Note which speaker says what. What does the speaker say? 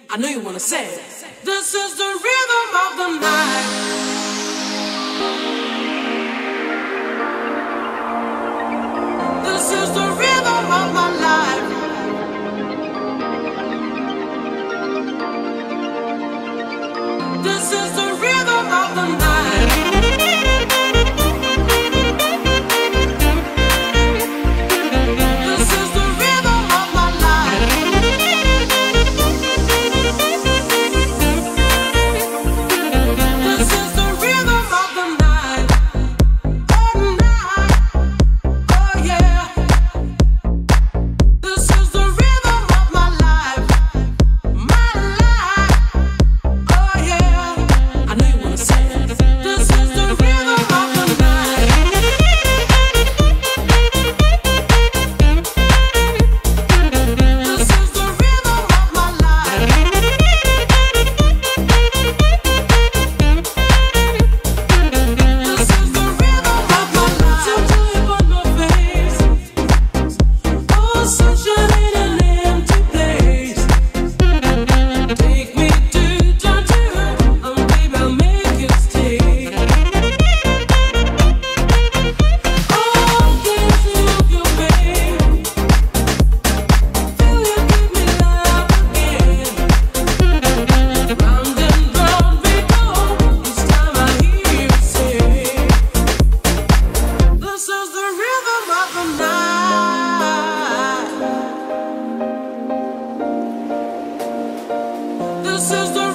Speaker 1: I know you wanna say it. This is the rhythm of the night. This is the rhythm of my life. This is the rhythm of the night. This is the rhythm of my life. This is the rhythm of the night. Oh, night. Oh, yeah. This is the rhythm of my life. My life. Oh, yeah. I know you wanna say it. This is the rhythm of the night. This is the rhythm of my life. This is the rhythm of my life. Tattoo on my face. Oh, sunshine in an empty place. Take me to tattoo, and baby I'll make you stay. Oh, can't you look your pain? Till you give me love again. Round and round we go. Each time I hear you say, this is the rhythm of the night. This is the